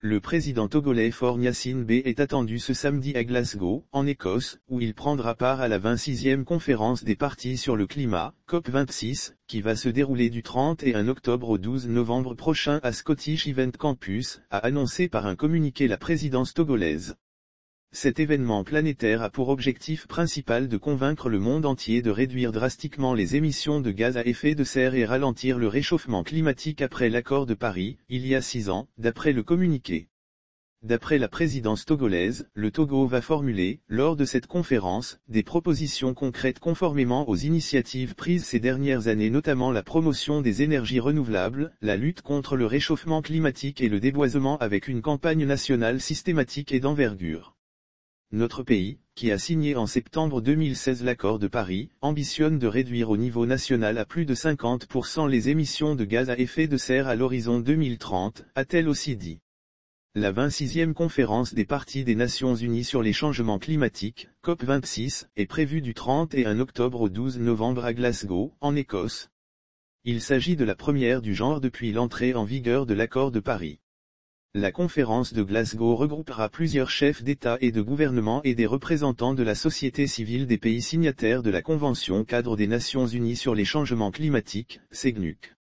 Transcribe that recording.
Le président togolais Faure Gnassingbé est attendu ce samedi à Glasgow, en Écosse, où il prendra part à la 26e conférence des parties sur le climat, COP26, qui va se dérouler du 31 octobre au 12 novembre prochain à Scottish Event Campus, a annoncé par un communiqué la présidence togolaise. Cet événement planétaire a pour objectif principal de convaincre le monde entier de réduire drastiquement les émissions de gaz à effet de serre et ralentir le réchauffement climatique après l'accord de Paris, il y a 6 ans, d'après le communiqué. D'après la présidence togolaise, le Togo va formuler, lors de cette conférence, des propositions concrètes conformément aux initiatives prises ces dernières années, notamment la promotion des énergies renouvelables, la lutte contre le réchauffement climatique et le déboisement avec une campagne nationale systématique et d'envergure. Notre pays, qui a signé en septembre 2016 l'accord de Paris, ambitionne de réduire au niveau national à plus de 50% les émissions de gaz à effet de serre à l'horizon 2030, a-t-elle aussi dit. La 26e conférence des parties des Nations Unies sur les changements climatiques, COP26, est prévue du 31 octobre au 12 novembre à Glasgow, en Écosse. Il s'agit de la première du genre depuis l'entrée en vigueur de l'accord de Paris. La conférence de Glasgow regroupera plusieurs chefs d'État et de gouvernement et des représentants de la société civile des pays signataires de la Convention cadre des Nations Unies sur les changements climatiques, CNUC.